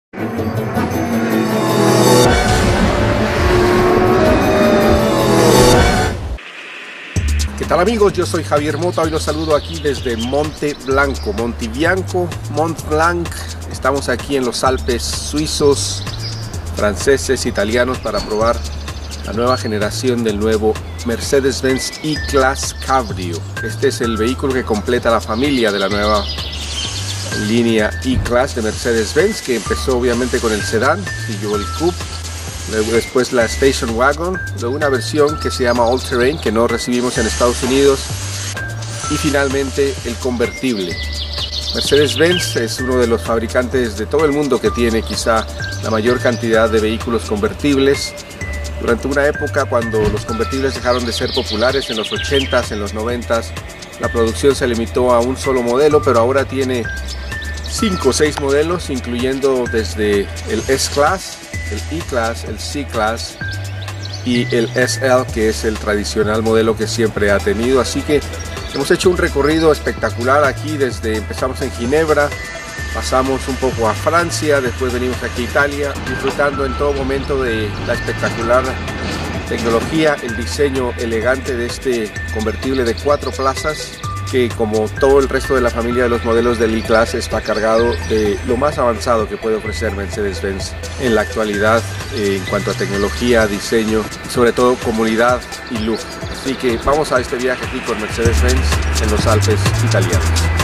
¿Qué tal amigos? Yo soy Javier Mota, hoy los saludo aquí desde Monte Blanco, Mont Blanc. Estamos aquí en los Alpes suizos, franceses, italianos para probar la nueva generación del nuevo Mercedes-Benz E-Class Cabrio. Este es el vehículo que completa la familia de la nueva línea E-Class de Mercedes-Benz, que empezó obviamente con el sedán, siguió el Coupe, luego después la Station Wagon, luego una versión que se llama All Terrain que no recibimos en Estados Unidos y finalmente el convertible. Mercedes-Benz es uno de los fabricantes de todo el mundo que tiene quizá la mayor cantidad de vehículos convertibles. Durante una época cuando los convertibles dejaron de ser populares en los 80s, en los 90s, la producción se limitó a un solo modelo, pero ahora tiene 5 o 6 modelos, incluyendo desde el S-Class, el E-Class, el C-Class y el SL, que es el tradicional modelo que siempre ha tenido. Así que hemos hecho un recorrido espectacular aquí, empezamos en Ginebra, pasamos un poco a Francia, después venimos aquí a Italia, disfrutando en todo momento de la espectacular tecnología, el diseño elegante de este convertible de 4 plazas, que como todo el resto de la familia de los modelos del E-Class está cargado de lo más avanzado que puede ofrecer Mercedes-Benz en la actualidad en cuanto a tecnología, diseño y sobre todo comodidad y lujo. Así que vamos a este viaje aquí con Mercedes-Benz en los Alpes italianos.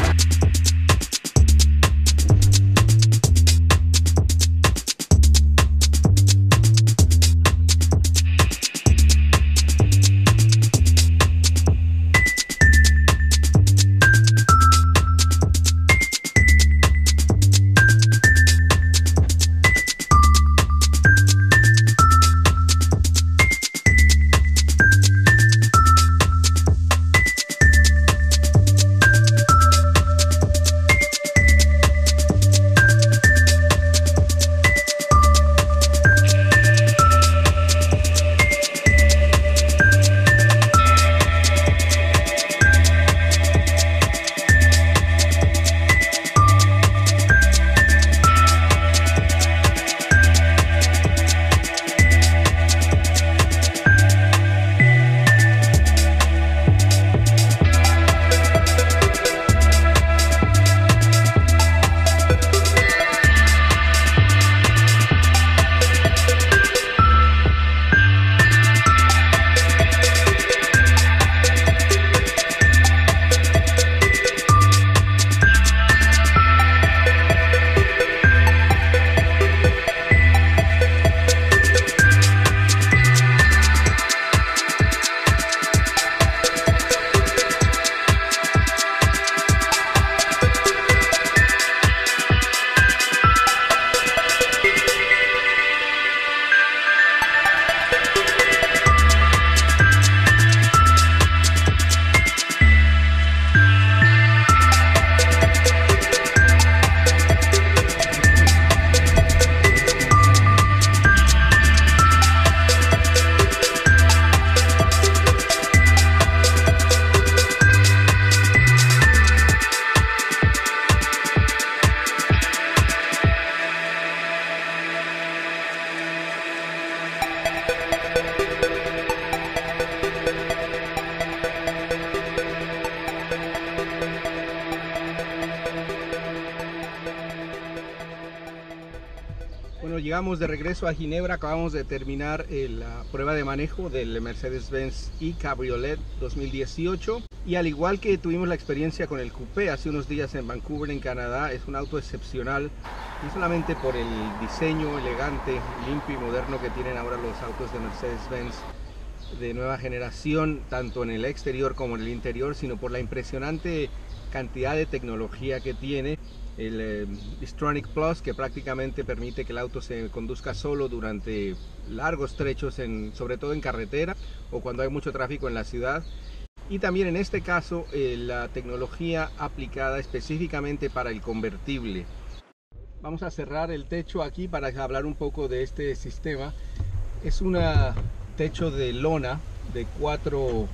Bueno, llegamos de regreso a Ginebra, acabamos de terminar la prueba de manejo del Mercedes-Benz E-Cabriolet 2018 y al igual que tuvimos la experiencia con el Coupé hace unos días en Vancouver, en Canadá, es un auto excepcional, no solamente por el diseño elegante, limpio y moderno que tienen ahora los autos de Mercedes-Benz de nueva generación, tanto en el exterior como en el interior, sino por la impresionante cantidad de tecnología que tiene. El Distronic Plus, que prácticamente permite que el auto se conduzca solo durante largos trechos, sobre todo en carretera o cuando hay mucho tráfico en la ciudad. Y también en este caso la tecnología aplicada específicamente para el convertible. Vamos a cerrar el techo aquí para hablar un poco de este sistema. Es un techo de lona de 4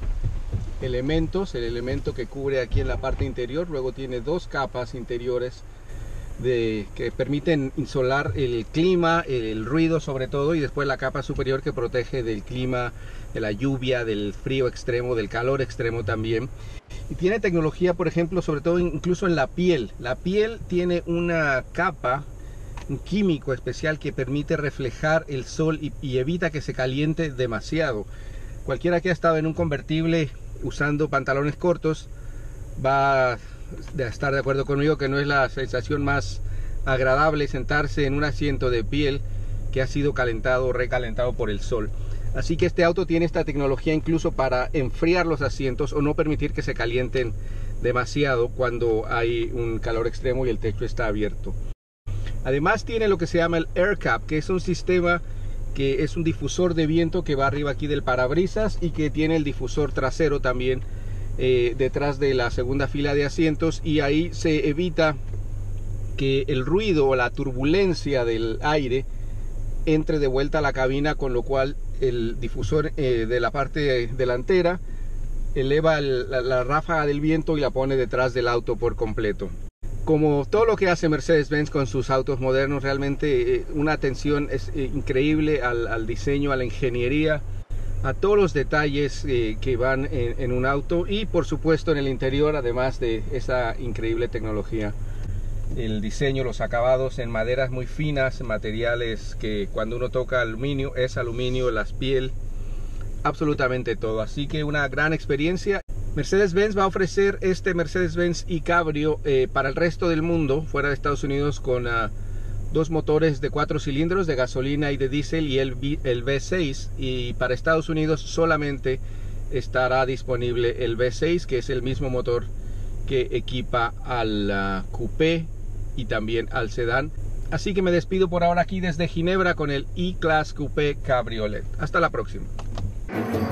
elementos, el elemento que cubre aquí en la parte interior, luego tiene 2 capas interiores que permiten insolar el clima, el ruido sobre todo, y después la capa superior que protege del clima, de la lluvia, del frío extremo, del calor extremo también. Y tiene tecnología, por ejemplo, sobre todo incluso en la piel. La piel tiene una capa, un químico especial que permite reflejar el sol y evita que se caliente demasiado. Cualquiera que ha estado en un convertible usando pantalones cortos va a estar de acuerdo conmigo que no es la sensación más agradable sentarse en un asiento de piel que ha sido calentado o recalentado por el sol. Así que este auto tiene esta tecnología incluso para enfriar los asientos o no permitir que se calienten demasiado cuando hay un calor extremo y el techo está abierto. Además tiene lo que se llama el Air Cap, que es un sistema que es un difusor de viento que va arriba aquí del parabrisas y que tiene el difusor trasero también detrás de la segunda fila de asientos, y ahí se evita que el ruido o la turbulencia del aire entre de vuelta a la cabina, con lo cual el difusor de la parte delantera eleva la ráfaga del viento y la pone detrás del auto por completo. Como todo lo que hace Mercedes-Benz con sus autos modernos, realmente una atención es increíble al diseño, a la ingeniería, a todos los detalles que van en un auto, y por supuesto en el interior, además de esa increíble tecnología. El diseño, los acabados en maderas muy finas, materiales que cuando uno toca aluminio es aluminio, las piel, absolutamente todo. Así que una gran experiencia. Mercedes-Benz va a ofrecer este Mercedes-Benz e-Cabrio para el resto del mundo, fuera de Estados Unidos, con dos motores de 4 cilindros de gasolina y de diésel y el V6, y para Estados Unidos solamente estará disponible el V6, que es el mismo motor que equipa al coupé y también al sedán. Así que me despido por ahora aquí desde Ginebra con el E-Class Coupé Cabriolet. Hasta la próxima.